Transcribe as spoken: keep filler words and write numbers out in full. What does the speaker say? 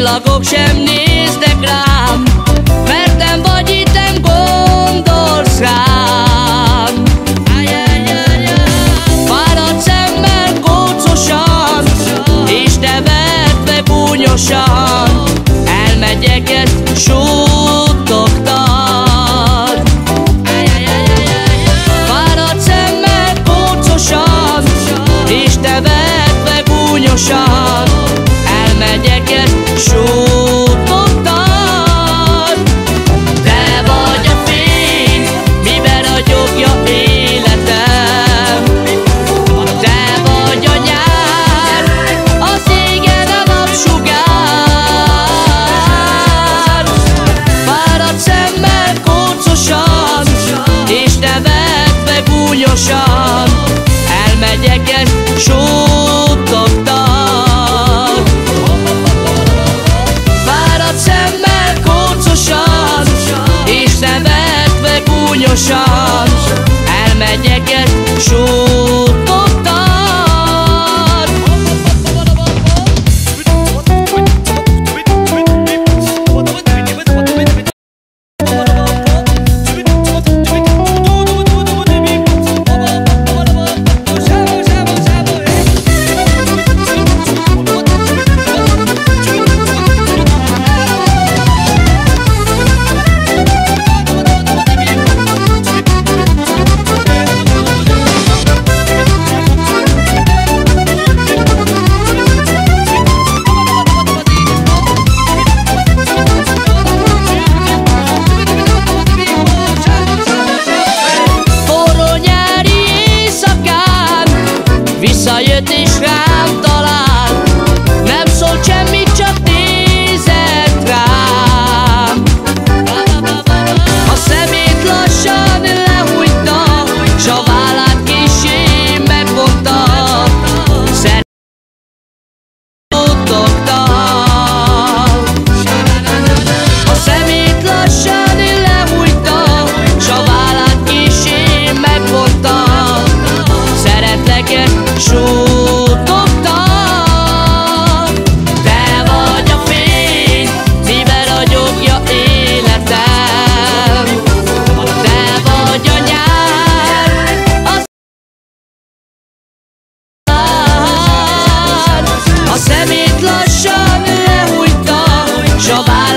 csillagok sem néznek rám, mert nem vagy itt, nem gondolsz rám. Fáradt szemmel kócosan, és nevetve gúnyosan, elmegyek ezt suttogtat. Fáradt szemmel kócosan, és nevetve gúnyosan, elmegyek ezt suttogtat. Te vagy a fény, miben ragyogja életem. Te vagy a nyár, az égen a napsugár. Fáradt szemmel kócosan, és nevetve gúnyosan, elmegyek ezt suttogtat. Fáradt szemmel kócosan, és nevetve gúnyosan, elmegyek ezt suttogtat. Visszajött és rám talált, nem szólt semmit, csak nézett rám. A szemét lassan lehújta, s a vállát kissé megvonta, szerintogta. A szemét lassan lehújta, s a vállát kissé megvonta, szeretlek ezt suttogtat. Te vagy a fény, miben ragyogja életem. Te vagy a nyár, az a szemét lassan lehújta, s a